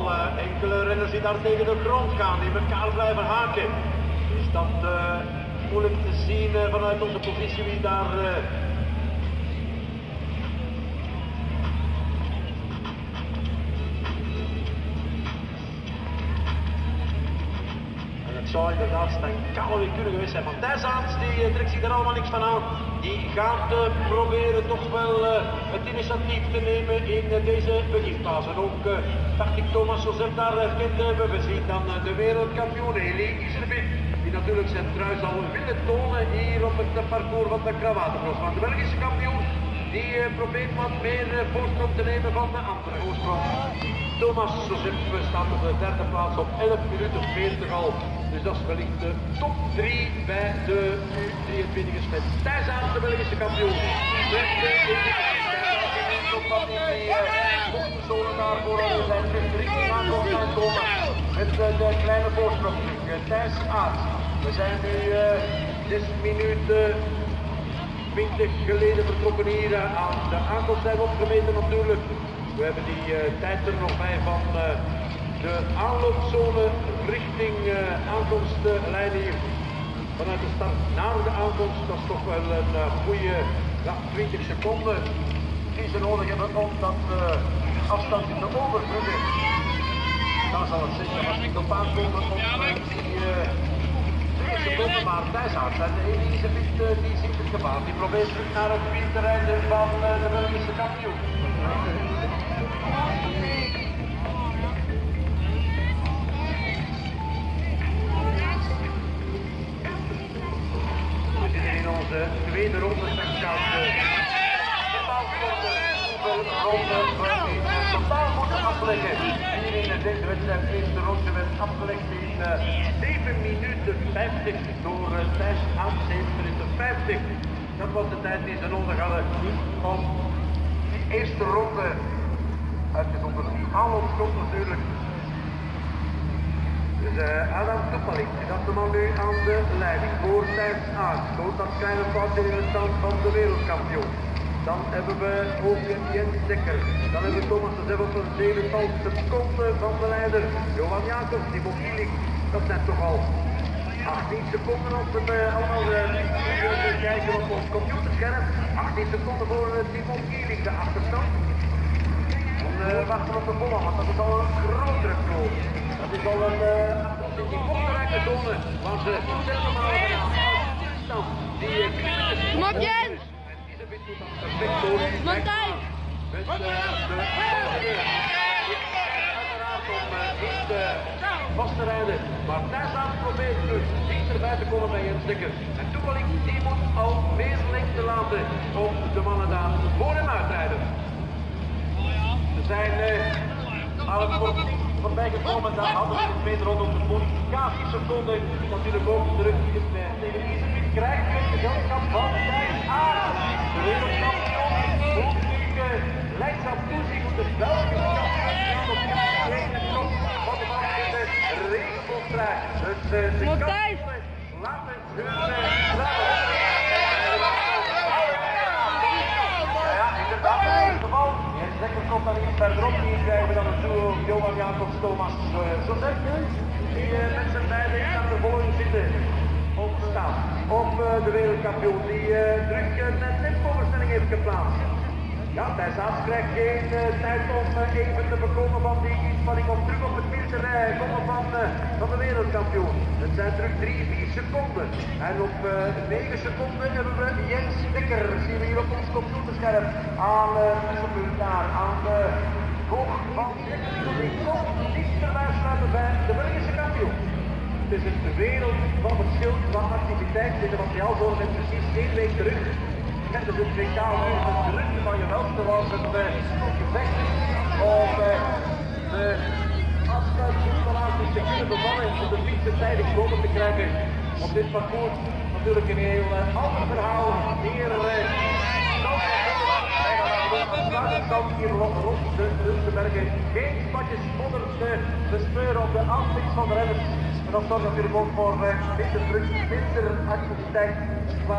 geval enkele renners die daar tegen de grond gaan, die elkaar blijven haken. Is dat moeilijk te zien vanuit onze positie wie daar... Het zou inderdaad Stankalo weer kunnen geweest zijn. Matthijs Aerts die trekt zich er allemaal niks van aan. Die gaat proberen toch wel het initiatief te nemen in deze beginfase. Ook dacht ik Thomas Joseph daar herkend hebben. We zien dan de wereldkampioen Elie Iservit. Die natuurlijk zijn trui zal willen tonen hier op het parcours van de Krawatenbros. Maar de Belgische kampioen die probeert wat meer voorsprong te nemen van de andere voorsprong. Thomas Joseph staat op de derde plaats op 11 minuten 40 al. Dus dat is wellicht de top 3 bij de U23'ers met Thijs Aerts, de Belgische kampioen. Zone daarvoor zijn de richting aankomt aankomen met de kleine voorsprong. Thijs Aerts. We zijn nu 6 minuten 20 geleden vertrokken hier aan de aankomst zijn opgemeten natuurlijk. We hebben die tijd er nog bij van de aanloopzone richting aankomstlijn hier. Vanuit de start naar de aankomst, dat is toch wel een goede 20 seconden die ze nodig hebben om dat afstand te overbruggen. Dan zal het zeker wat niet op aankomen op die 2 seconden, maar Thijs Aerts en de enige die ziet het gevaar. Die probeert terug naar het wielterrein van de Belgische kampioen. We zitten in onze tweede ronde. Totaal moeten afleggen. Hier in deze wedstrijd eerste ronde werd afgelegd in 7 minuten 50 door Thijs Aerts, 7 minuten 50. Dat was de tijd die ze nodig hadden om die eerste ronde uitgezonderd. Die aanloopstop natuurlijk. Dus Adam Toepalik, dat is de man nu aan de leiding voor Thijs Aerts. Door dat kleine foutje in de stand van de wereldkampioen. Dan hebben we ook Jens Dekker. Dan hebben we Thomas Joseph op een 7-tal seconden van de leider. Johan Jacobs, Timo Kielik. Dat zijn toch al 18 seconden op het allemaal kijken op ons computerscherm. 18 seconden voor Timo Kielik, de achterstand. En wachten op de volle, want dat is al een grotere kloof. Dat is al een die opgerijke zone. Want ze helemaal stand. Kom op Jens! Martijn! Uiteraard om niet vast te rijden. Maar Thijs Aerts probeert dus dichterbij te komen bij Jens Dekker. En Toepalik die moet al meer lengte laten om de mannen daar voor hem uitrijden. Ze zijn aan het voorbij gekomen. Daar hadden we de tweede ronde op de bonificatieseconde. Natuurlijk ook terug tegen Iservit krijgt het gezelschap van Thijs Aerts. De wereldkampioen moet nu leidzaam toezien hoe de Belgische kampioen op de top van de man in de regenboogtrui. Dus de kampioen laten hun ja, inderdaad, in het geval. Jens Dekker komt dan iets verderop. Hier krijgen we dan een duo Johan Jacobs, Thomas Joseph. Die met z'n beiden aan de volging zitten. Opstaan op de wereldkampioen die terug een tempoverstelling heeft geplaatst. Ja, Thijs Aerts krijgt geen tijd om even te bekomen van die inspanning om terug op het wielterrein te komen van de wereldkampioen. Het zijn terug 3-4 seconden. En op 9 seconden hebben we Jens Dekker, zien we hier op ons computerscherm, aan daar aan de hoog van die komt dichterbij sluiten bij de Belgische kampioen. Het is een wereld van verschil van activiteit. Dit materiaal voor met precies 1 week terug. En dus het WK weer van de drukte van je welste was het gevecht om de afsluitingsinstallaties te kunnen bevallen en de fietsen tijdig boven te krijgen. Op dit parcours natuurlijk een heel ander verhaal. Hier kan hier rond de Runsenbergen geen spatjes modder te bespeuren op de aanspreek van de renners. En dat zorgt natuurlijk ook voor minder druk, minder activiteit qua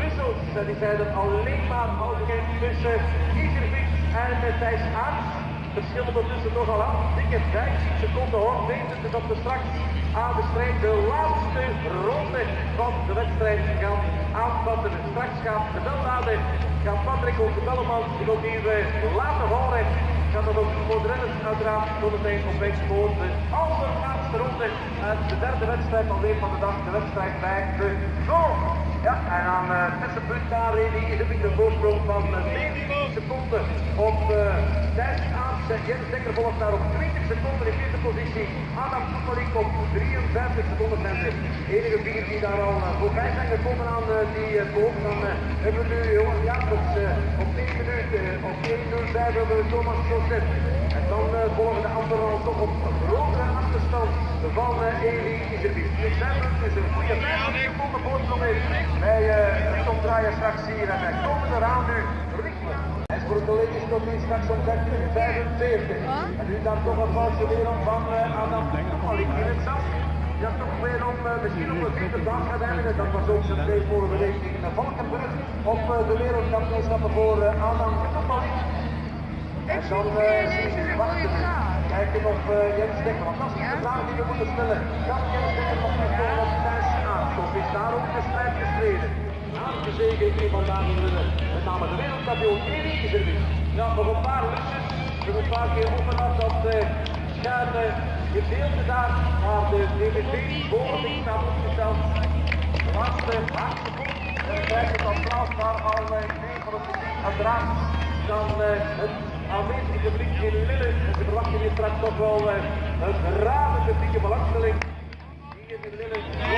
wissels. Die zijn er alleen maar al gekend tussen Iservit en Thijs Aerts. verschil ondertussen nogal aan. Dikke 15 seconden hoor. Wetend dat we straks aan de strijd de laatste ronde van de wedstrijd gaan aanvatten. Straks gaat de Belnade, gaat Patrick ook de Belleman zich ook hier laten horen. Gaat dat ook voor de renners uiteraard zometeen op weg voor de allerlaatste ronde. De derde wedstrijd alweer van de dag, de wedstrijd bij de Goal. Ja, en aan het tussenpunt daar is het een voorsprong van 19 seconden op Thijs Aams. Jens Dekker volgt daar op 20 seconden in vierde positie. Adam Soepelik op 53 seconden zijn de enige vier die daar al voorbij zijn gekomen aan die boom. Dan hebben we nu Johan Jacobs op 1 minuut, op 1:05 hebben we Thomas Joseph. En dan volgen de anderen al toch op een grotere achterstand van Eli Iserby. Dus zijn we dus een goede 50 seconden voorsprong heeft bij Tom Draaier straks hier. En wij komen eraan nu Rickman. Hij is voor de collega's tot nu straks om 13:45. En nu dan toch een foutje weer om van Adam Soepelik in het zand. Ja, toch weer om misschien op een vierde dag gaat eindigen. Dat was ook zijn tweede vorige week in Valkenburg op de wereldkampioenschappen voor Adam Soepelik. En dan kijken of Jens Dekker, want dat is de vraag die we moeten stellen. Kan Jens Dekker nog niet komen op Thijs Aams? Of is daar ook de strijd gestreden? Aangezegen een vandaag in winnen. Met name de wereldkampioen Eli Iserby. Ja, nog een paar lusjes. We hebben een paar keer opgehad dat schuine gedeelte daar waar de DVB boven staat opgesteld. De laatste seconde. En dan krijgt het applaus waar al een van het publiek uiteraard dan het aanwezige publiek in Lille. En ze verwachten hier straks toch wel een rare publieke belangstelling. Hier in Lille.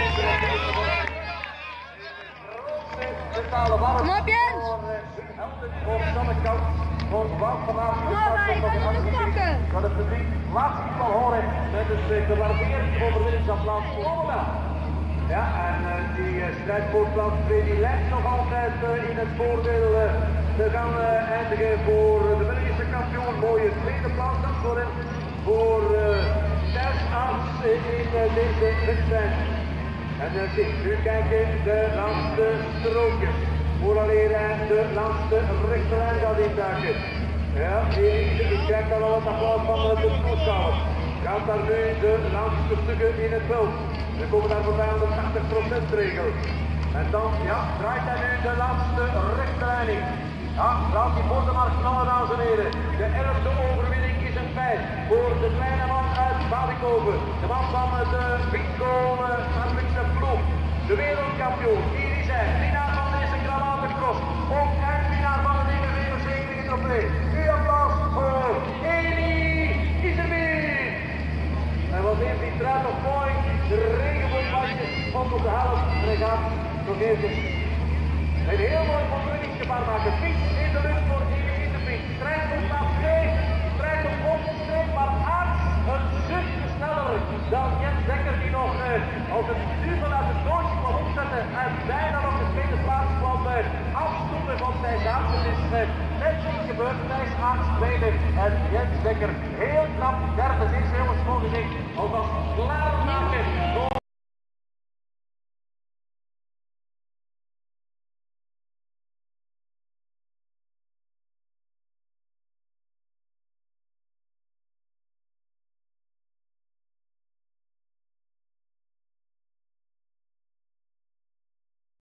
Mentale warm Kom op, Jens! voor Sannekamp, voor Wout van Aert. Dat het publiek laat zich wel horen met het gewaardeerd overwinningsapplaus voor allemaal. Ja, en die strijd voor plaats 2 die lijkt nog altijd in het voordeel te gaan eindigen voor de Belgische kampioen. Mooie tweede plaats dan voor Thijs Aams in deze wedstrijd. En nu kijken de laatste strookjes. Vooraleer de laatste rechterlijn gaat induiken. Ja, ik kijk daar al het applaus van de toeschouwers. Gaat daar nu de laatste stukken in het veld. We komen daar voorbij aan de 80% regel. En dan ja, draait hij nu de laatste rechterlijn in. Ja, laat die borden maar knallen, dames en heren. De 11e overwinning is een feit voor de kleine man uit Badenkoven. De man van de Winko Arwitse ploeg. De wereldkampioen, hier is hij. Winnaar van deze Granatencross. Ook eindwinnaar van de nieuwe wereldzekerige trofee. Nu applaus voor Eli Iserby. En wat heeft die draad nog mooi. De regenboogbandjes op de helft. En hij gaat nog eventjes een heel mooi overwinningsgevaar maken. Piet in de lucht voor Eli Iserby. Strijd op plaats 2. Strijd op onderstreep, maar Aarts een stukje sneller dan Jens Dekker die nog als het duvel uit het doosje kwam opzetten en bijna nog de tweede plaats kwam afstonden van Thijs Aarts. Het is net niet gebeurd. Thijs Aarts tweede en Jens Dekker heel knap derde. Deze jongens mogen zich alvast klaar